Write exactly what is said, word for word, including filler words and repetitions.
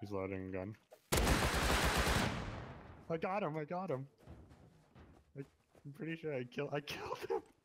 He's loading a gun. I got him, I got him. I, I'm pretty sure I kill I killed him.